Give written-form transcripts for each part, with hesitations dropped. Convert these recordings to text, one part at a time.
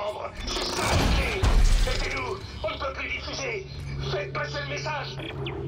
chambre. C'est ça la clé. Aidez-nous. On ne peut plus diffuser. Faites passer le message.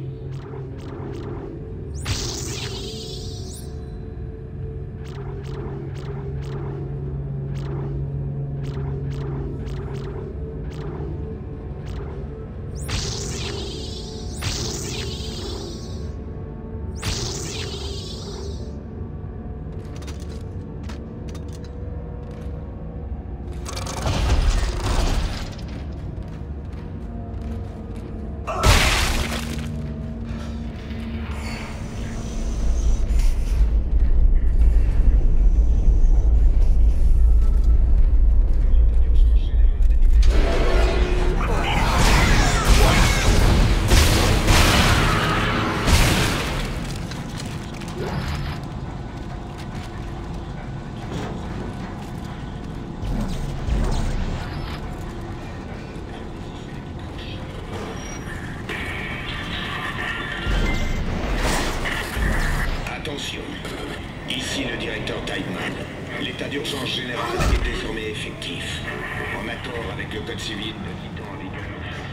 Attention, ici le directeur Tideman. L'état d'urgence général est désormais effectif. En accord avec le code civil de Titan en vigueur.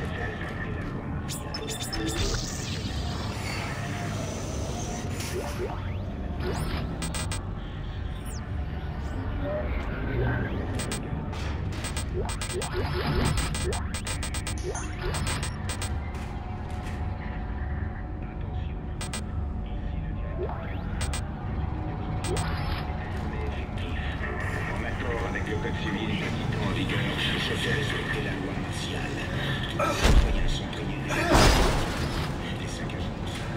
En accord avec le code civil de Titan en vigueur, je fais respecter la loi martiale. Tous les citoyens sont prévenus. Les 5 agents.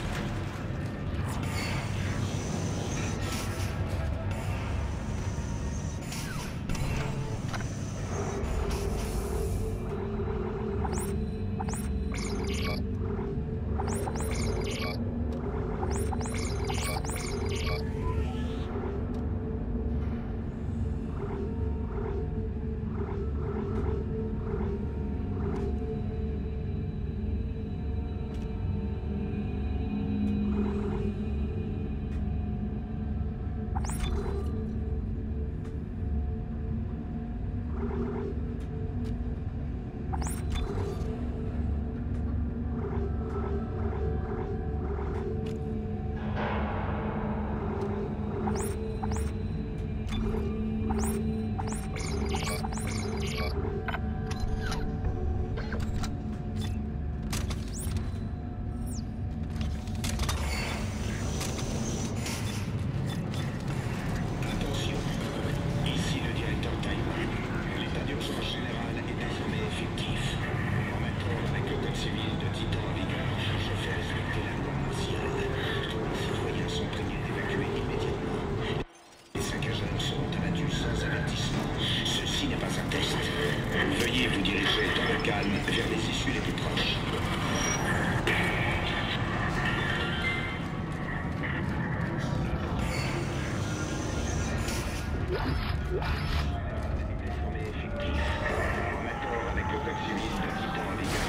Veuillez vous diriger dans le calme vers les issues les plus proches. Désormais effectif. En accord avec le code civil de Titan en vigueur.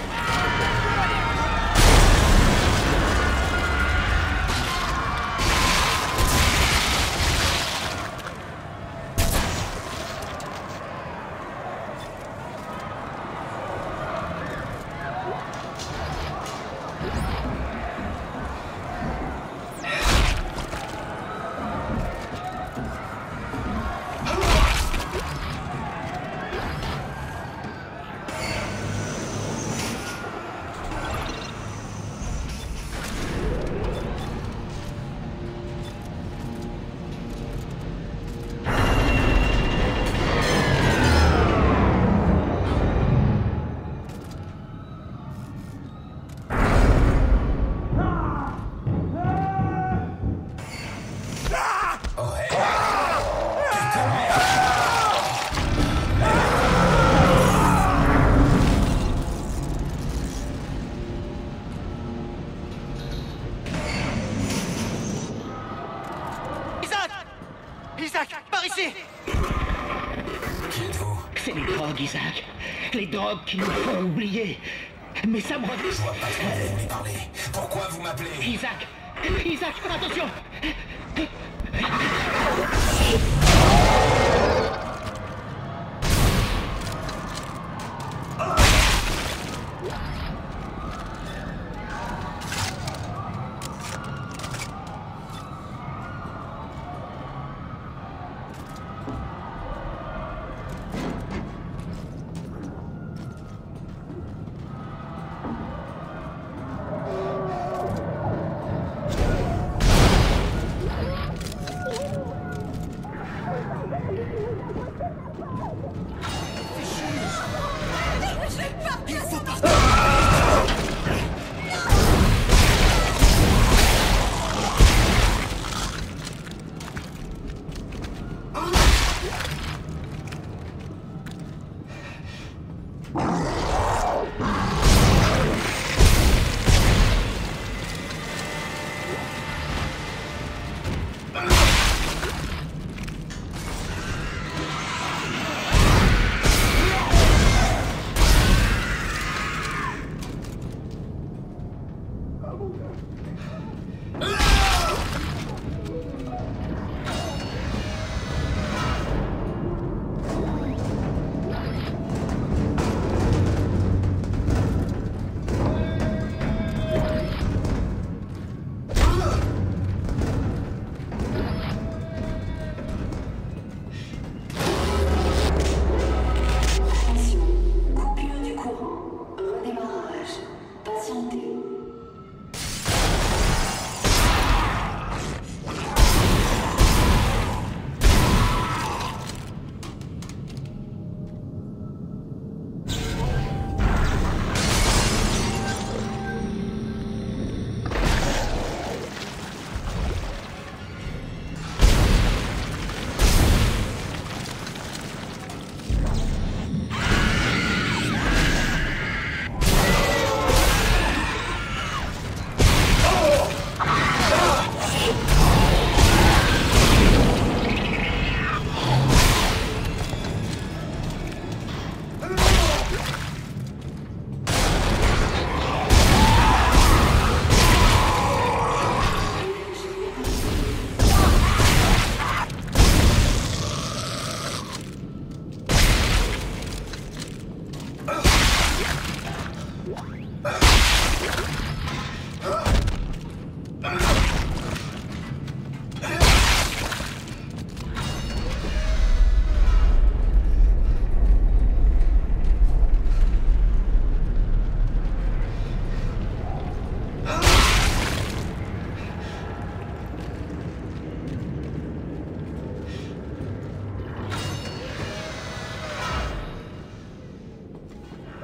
Isaac, par ici! Qui êtes-vous? C'est les drogues, Isaac. Les drogues qui nous font oublier. Mais ça me revient. Je vois pas ce que vous voulez parler. Pourquoi vous m'appelez? Isaac! Isaac, attention!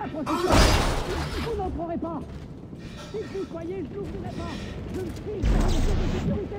Vous n'entrerez pas. Si vous croyez, je n'ouvrirai pas. Je me suis sur une mesure de sécurité.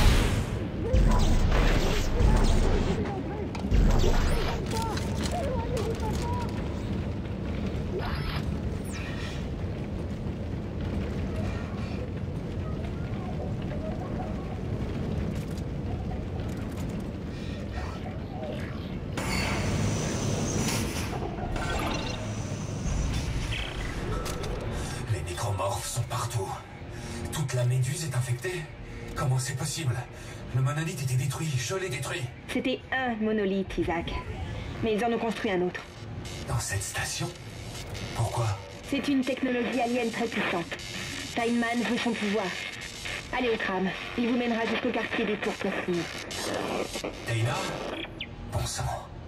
Les nécromorphes sont partout. Toute la méduse est infectée. Comment c'est possible? Le monolithe était détruit, je l'ai détruit. C'était un monolithe, Isaac. Mais ils en ont construit un autre. Dans cette station? Pourquoi? C'est une technologie alien très puissante. Tideman veut son pouvoir. Allez au tram. Il vous mènera jusqu'au quartier des Tours Plastines. Dana? Bon sang.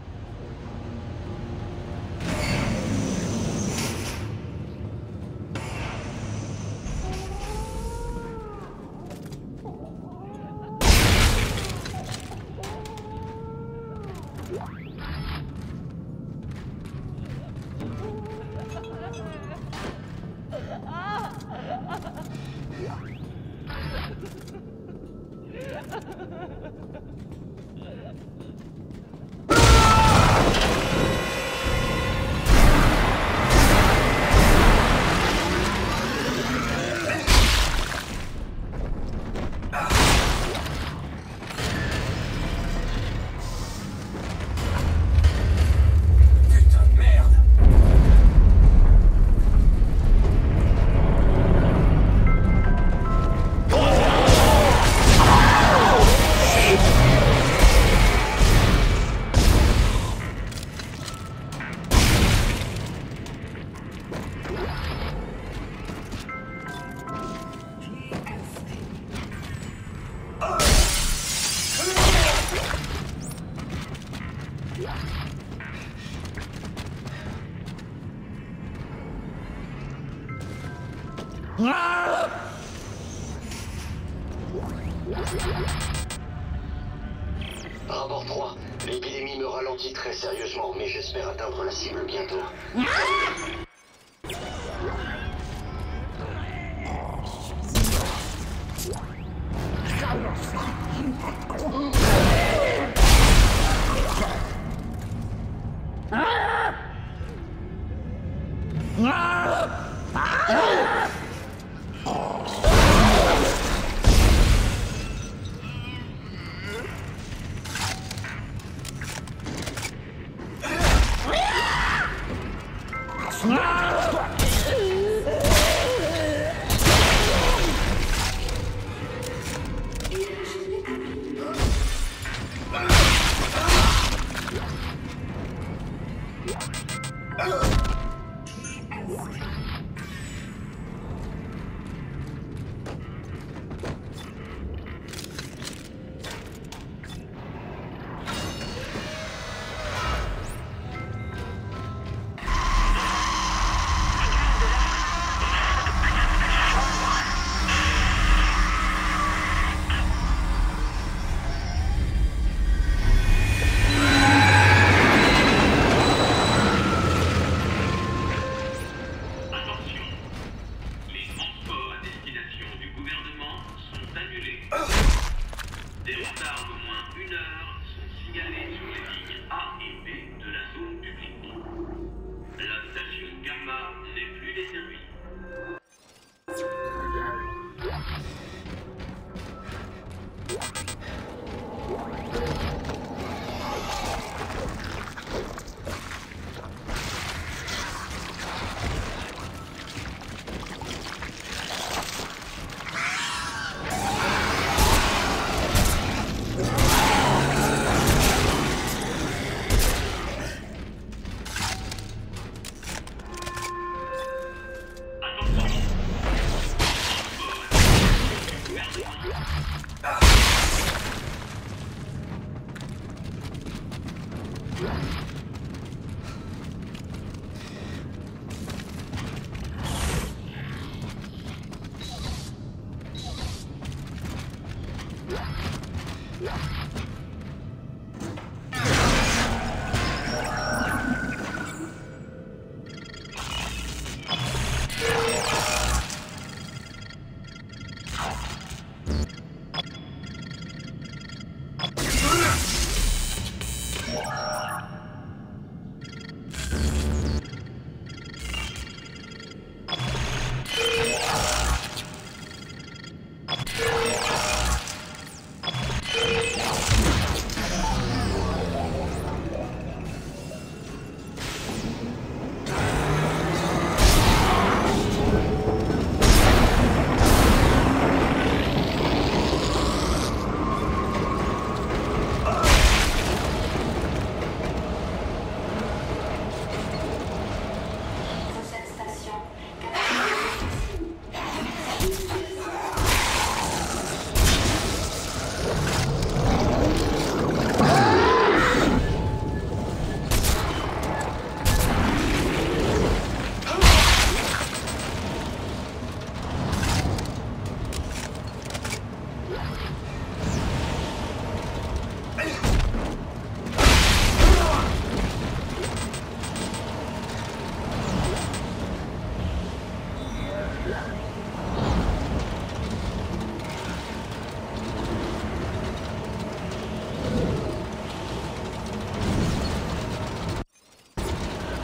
Rapport 3. L'épidémie me ralentit très sérieusement, mais j'espère atteindre la cible bientôt.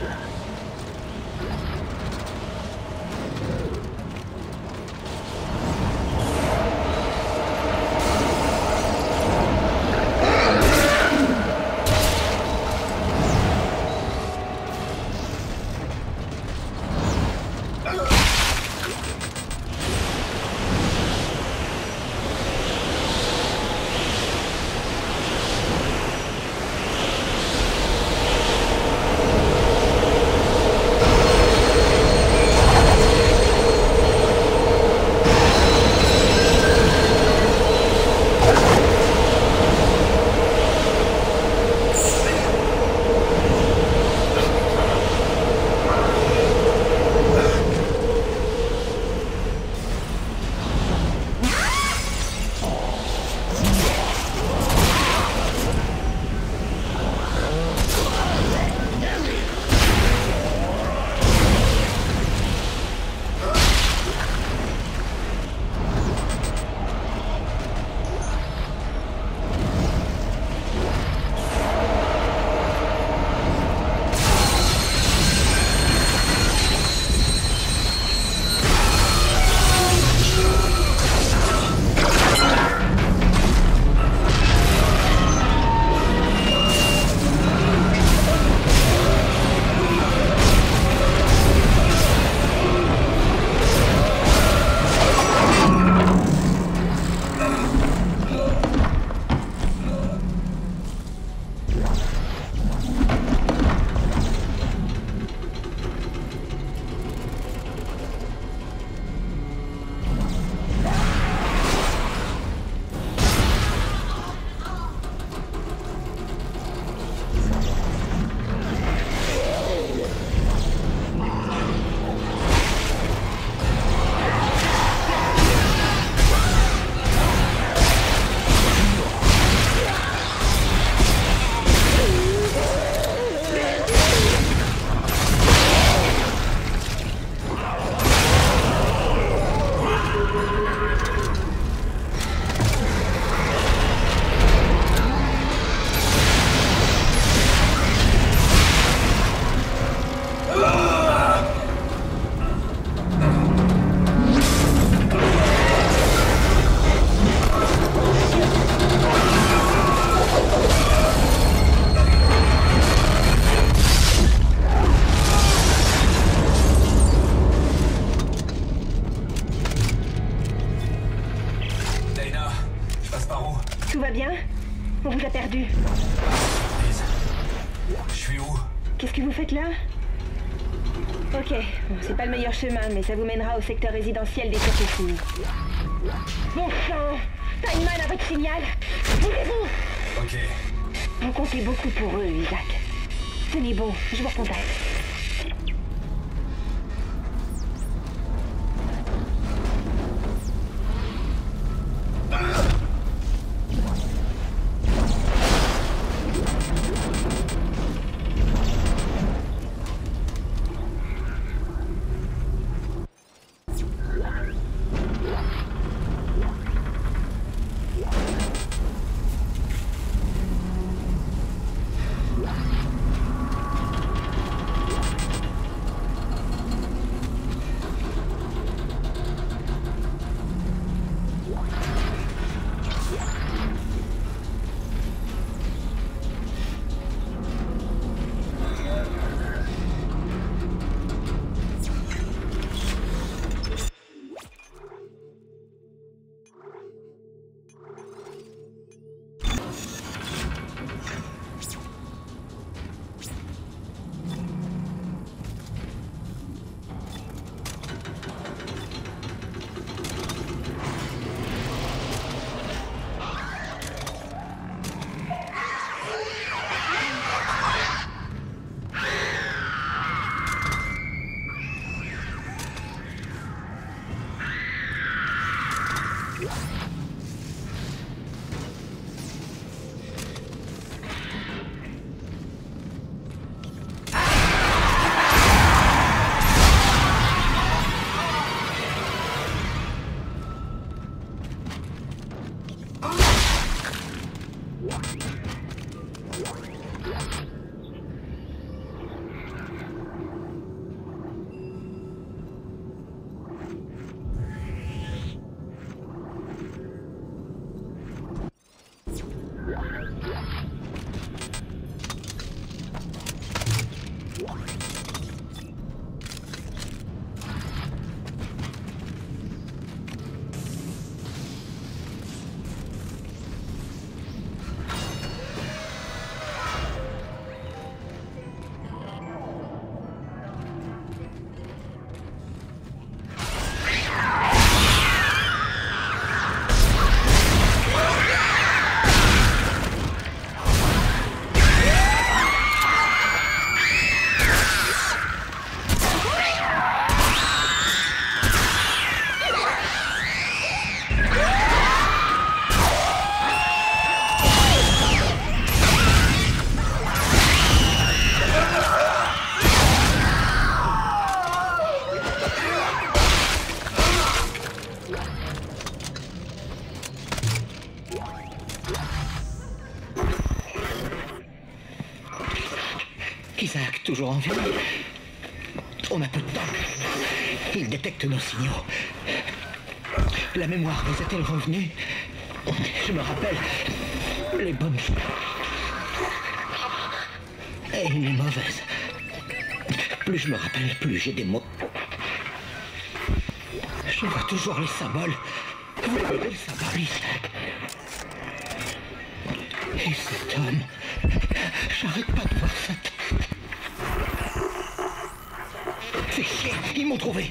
va bien? On vous a perdu. Liz, je suis où? Qu'est-ce que vous faites là? Ok, bon, c'est pas le meilleur chemin, mais ça vous mènera au secteur résidentiel des Turquoises. Bon sang! Timeman a votre signal! Bougez-vous! Ok. Vous comptez beaucoup pour eux, Isaac. Tenez bon, je vous recontacte. Isaac, toujours en vie. On a peu de temps. Il détecte nos signaux. La mémoire vous est-elle revenue? Je me rappelle les bonnes choses. Et les mauvaises. Plus je me rappelle, plus j'ai des mots. Je vois toujours les symboles. Vous voyez le symbole, Isaac? Et cet homme... J'arrête pas de voir ça. Fais chier, ils m'ont trouvé.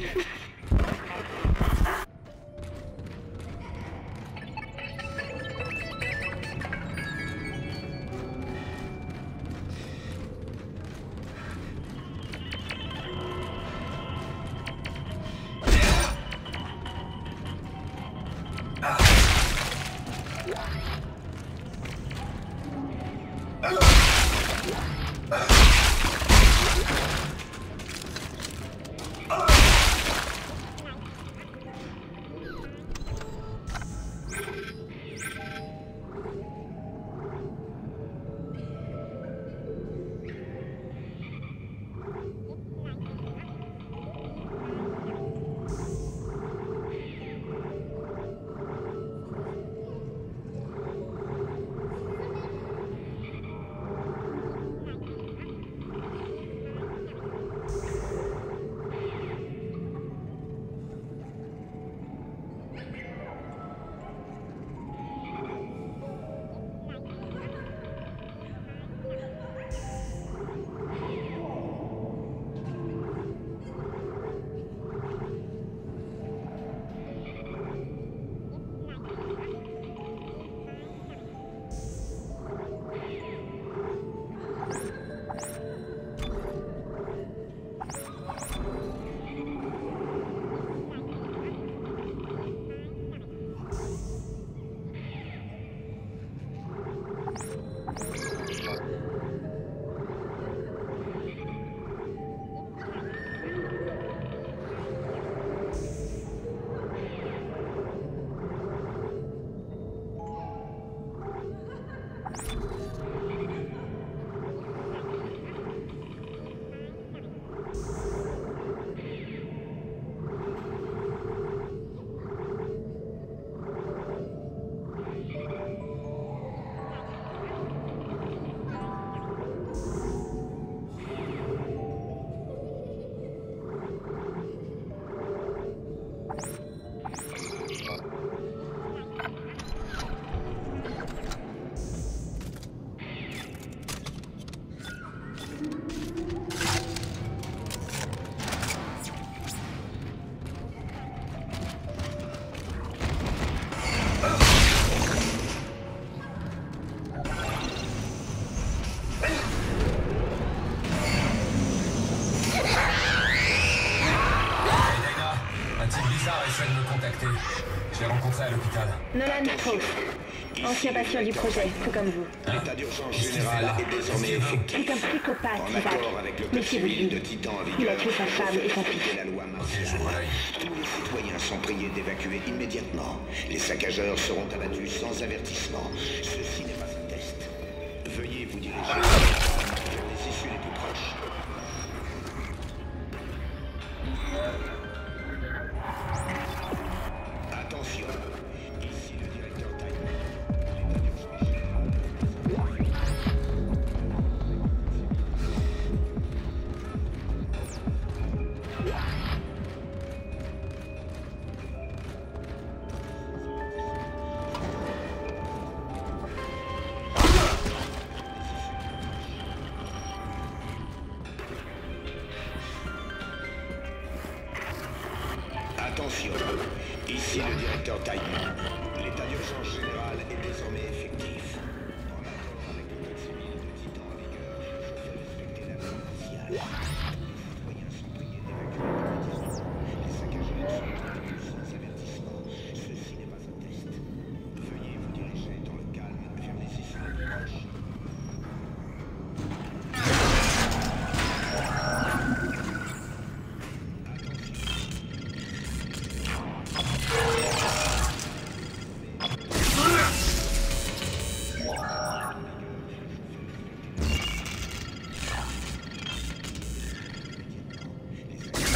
Nolan Strauss, ancien patient du projet, tout comme vous. L'état d'urgence général est désormais effectif. C'est un psychopathe, En Isaac. accord avec le Mais code si vous civil de dites, Titan en il a vigueur, tué sa femme et son fils. la loi martiale. Tous les citoyens sont priés d'évacuer immédiatement. Les saccageurs seront abattus sans avertissement. Ceci n'est pas un test. Veuillez vous diriger vers les issues les plus proches. Attention. Ici le directeur Titan. L'état d'urgence général. Attention, ici le directeur Titan. L'état d'urgence général est désormais effectif. En accord avec le code civil de Titan en vigueur, je fais respecter la loi martiale. Les citoyens sont priés d'évacuer immédiatement. Les saccageurs sont abattus sans avertissement. Ceci n'est pas un test. Veuillez vous diriger dans le calme vers les issues les plus proches.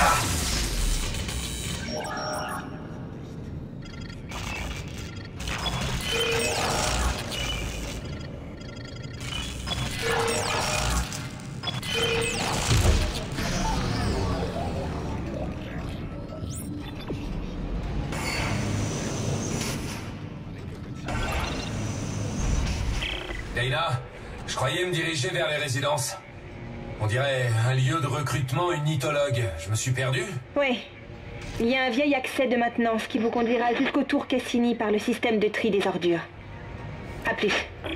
Dana, je croyais me diriger vers les résidences. On dirait un lieu de recrutement unitologue. Je me suis perdu? Oui. Il y a un vieil accès de maintenance qui vous conduira jusqu'au tour Cassini par le système de tri des ordures. À plus.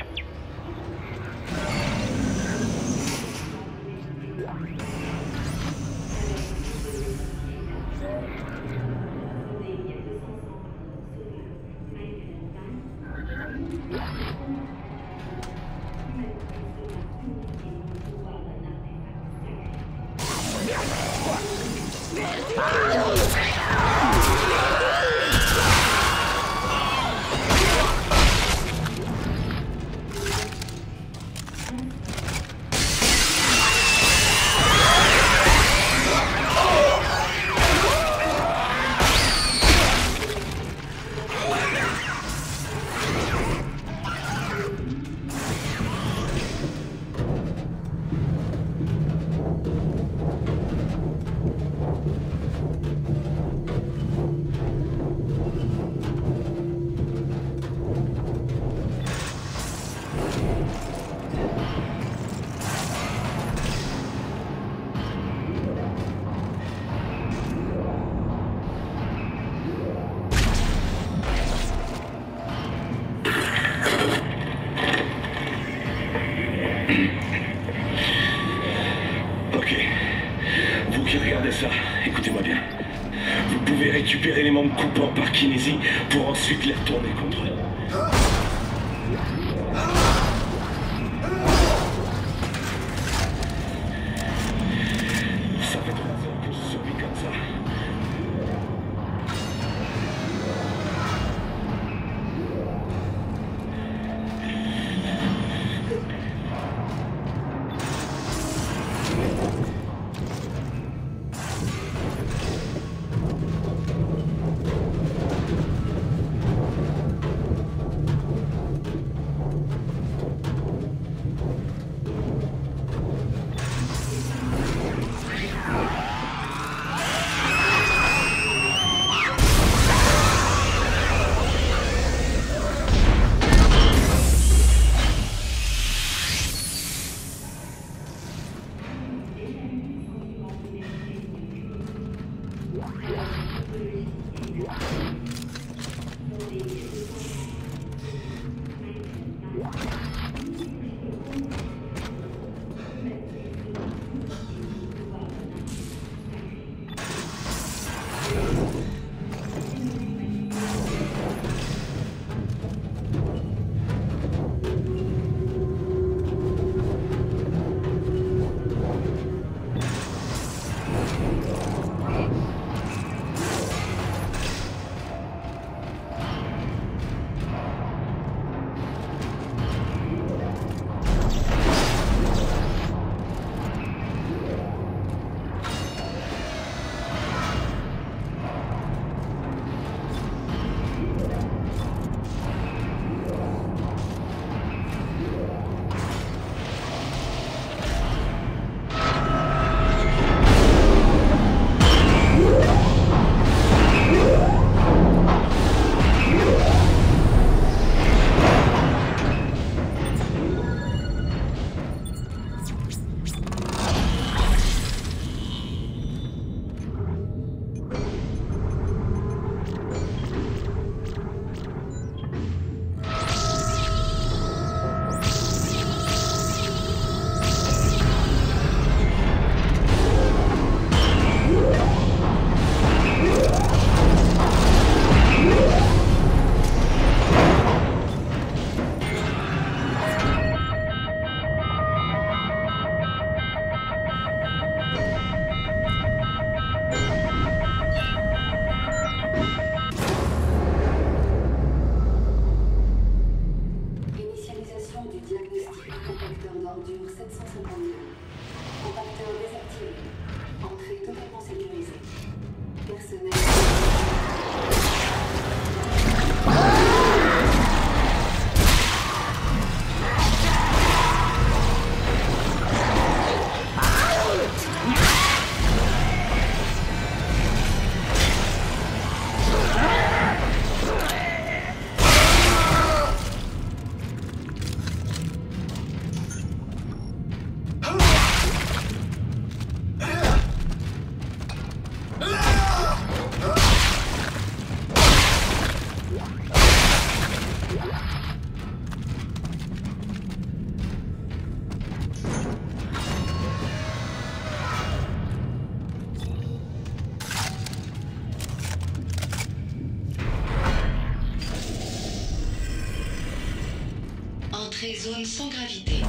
Écoutez-moi bien. Vous pouvez récupérer les membres coupants par kinésie pour ensuite les retourner contre eux. Ça fait 3 heures que je survis comme ça. Compacteur désactivé. Entrée totalement sécurisée. personnel. Entrée zone sans gravité.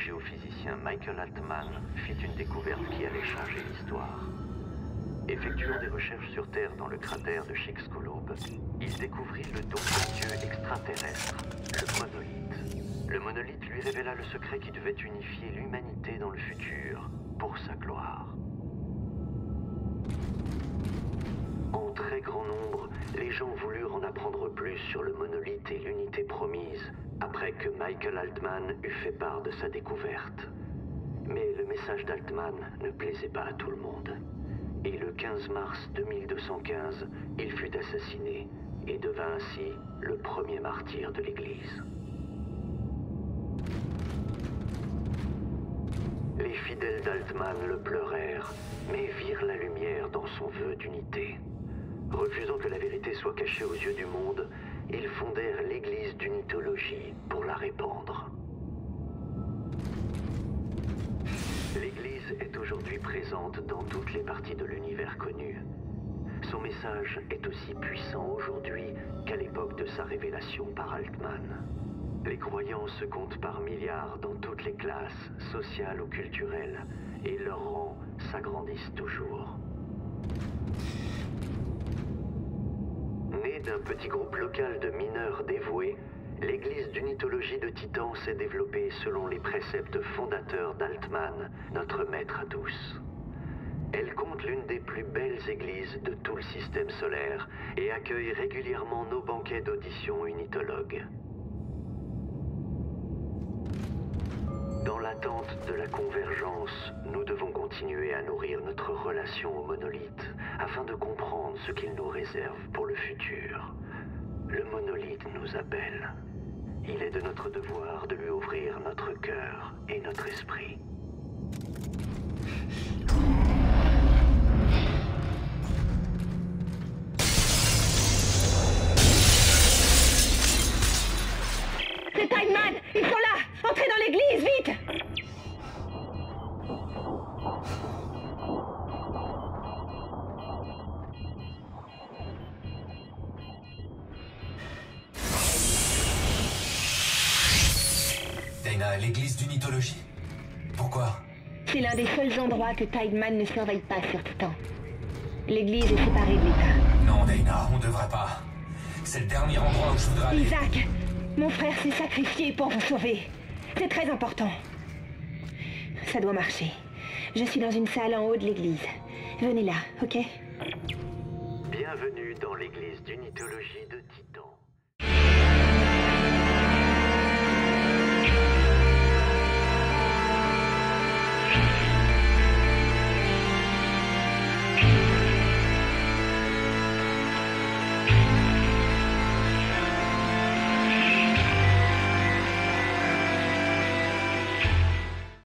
géophysicien Michael Altman fit une découverte qui allait changer l'histoire. Effectuant des recherches sur Terre dans le cratère de Chicxulub, il découvrit le don d'un dieu extraterrestre, le monolithe. Le monolithe lui révéla le secret qui devait unifier l'humanité dans le futur, pour sa gloire. En très grand nombre, les gens voulurent en apprendre plus sur le monolithe et l'unité promise, après que Michael Altman eut fait part de sa découverte. Mais le message d'Altman ne plaisait pas à tout le monde. Et le 15 mars 2215, il fut assassiné et devint ainsi le premier martyr de l'Église. Les fidèles d'Altman le pleurèrent, mais virent la lumière dans son vœu d'unité. Refusant que la vérité soit cachée aux yeux du monde, ils fondèrent l'Église d'unitologie pour la répandre. L'Église est aujourd'hui présente dans toutes les parties de l'univers connu. Son message est aussi puissant aujourd'hui qu'à l'époque de sa révélation par Altman. Les croyants se comptent par milliards dans toutes les classes, sociales ou culturelles, et leurs rangs s'agrandissent toujours. Née d'un petit groupe local de mineurs dévoués, l'Église d'unitologie de Titan s'est développée selon les préceptes fondateurs d'Altman, notre maître à tous. Elle compte l'une des plus belles églises de tout le système solaire et accueille régulièrement nos banquets d'audition unitologues. Dans l'attente de la convergence, nous devons continuer à nourrir notre relation au monolithe afin de comprendre ce qu'il nous réserve pour le futur. Le monolithe nous appelle. Il est de notre devoir de lui ouvrir notre cœur et notre esprit. C'est Time Man! Ils sont là! Entrez dans l'église, vite! Dana, l'église d'unitologie? Pourquoi? C'est l'un des seuls endroits que Tideman ne surveille pas sur Titan. L'église est séparée de l'État. Non, Dana, on devrait pas. C'est le dernier endroit où je voudrais aller. Isaac! Mon frère s'est sacrifié pour vous sauver. C'est très important. Ça doit marcher. Je suis dans une salle en haut de l'église. Venez là, ok? Bienvenue dans l'église d'unitologie de Titan.